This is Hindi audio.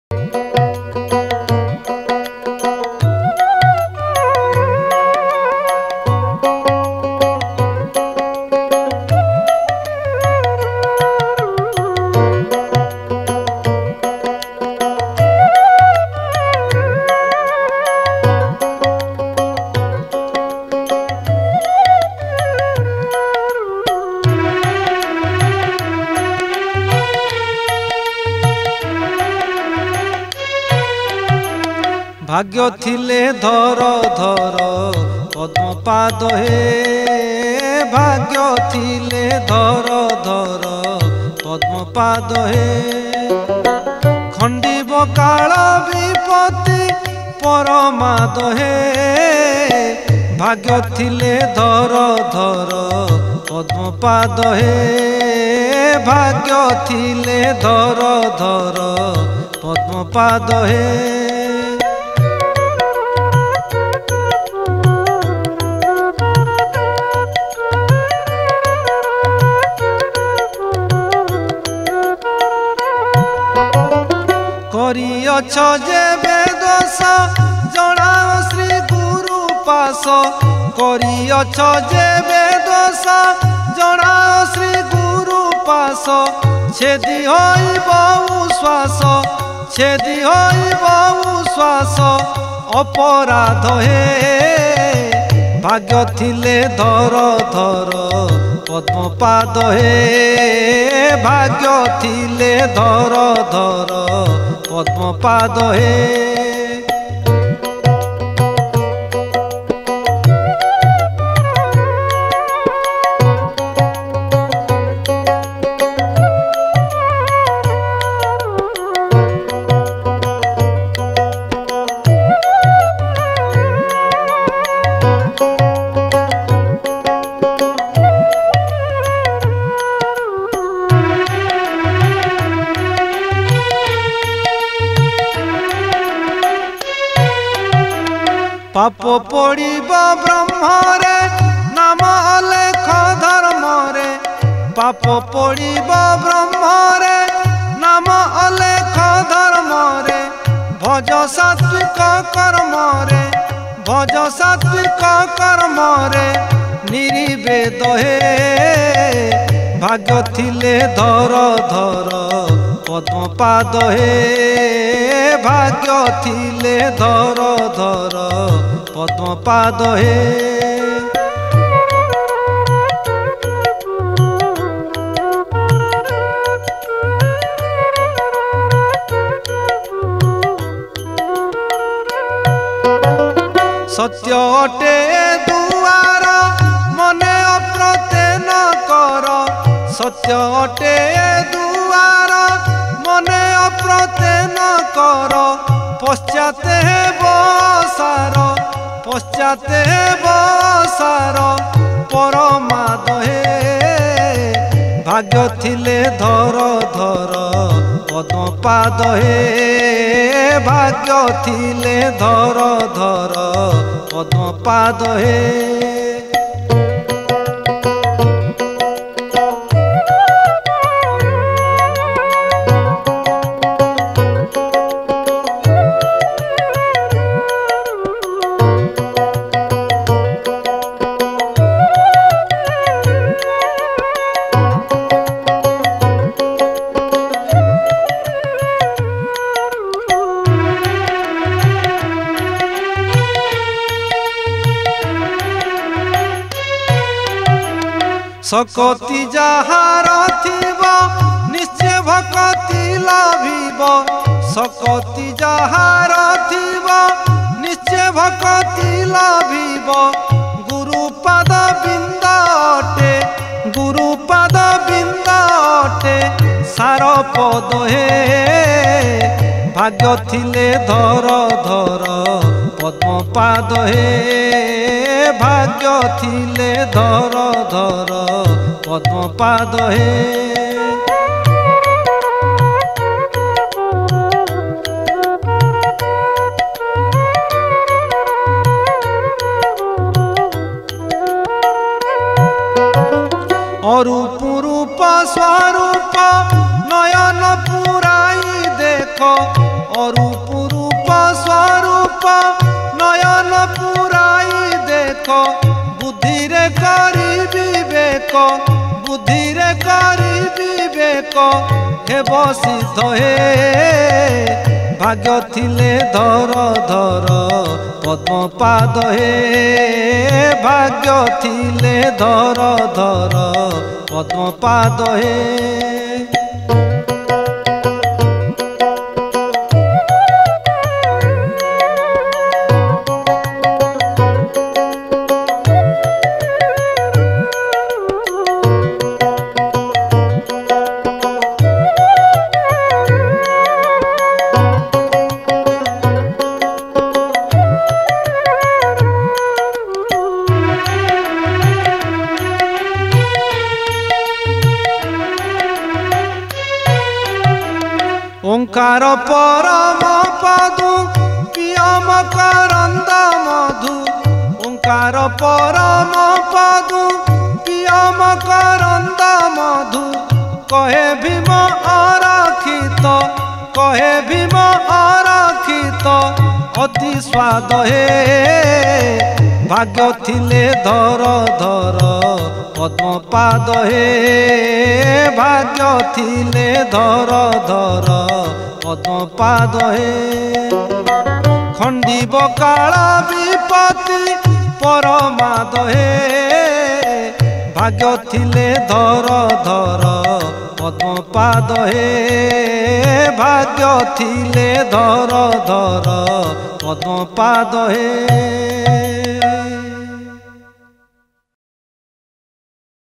भाग्य थिले धर धर पद्मपाद हे भाग्य थिले धर धर पद्मपाद हे खंडिब काल विपत्ति परमाद हे भाग्य थिले धर धर पद्मपाद हे भाग्य थिले धर धर पद्मपाद हे करियछ जेबे दोष जणाओ श्री गुरु पास करियछ जेबे दोष जणाओ श्री गुरु पास छेदी होई बहु श्वास छेदी होई बहु श्वास अपराध हे भाग्य थिले धर धर पद्मपाद हे भाग्य थिले धर धर पद्मपाद हे पाप पड़िब ब्रह्मरे नाम अलेख धर्मरे पाप पड़िब ब्रह्मरे नाम अलेख धर्मरे भज सात्विक कर्मरे भज सात्विक कर्मरे निर्वेद हे भाग्य थिले धर धर पद्मपाद हे भाग्य थिले धर धर पद्मपाद हे सत्य अटे दुआर मने अप्रते न कर सत्य अटे दुआर मने अप्रते न कर पश्चाते बसार पश्चाते बसार परमाद हे भाग्य थिले धर धर पद्मपाद हे भाग्य थिले धर धर पद्मपाद हे सकति जहार थिब निश्चय भक्ति लभिब सकति जहार थिब निश्चय भक्ति लभिब गुरुपाद बिंद अटे गुरुपाद बिंद अटे सार पद हे भाग्य थिले धर धर पद्मपाद हे भाग्य थिले धर धर पद्मपाद हे अरूप रूप स्वरूप नयन पुराई देख अरूप रूप स्वरूप नयन पुराई देख बुद्धि रे करी विवेक बुद्धि रे करी विवेक हेब सिद्ध हे भाग्य थिले धर धर पद्म पाद हे भाग्य थिले धर धर पद्म पाद हे ओंकार परम पदु पियम करंद मधु ओंकार परम पदु पियम करंद मधु कहे भीम अरक्षित कहे भीम अरक्षित अति स्वाद हे भाग्य थिले धर धर पद्म पाद हे भाग्य थिले धर धर पद्म पाद हे खंडीब काल विपत्ति परमाद हे भाग्य थिले धर धर पद्म पाद हे भाग्य थिले धर धर पद्म पाद हे।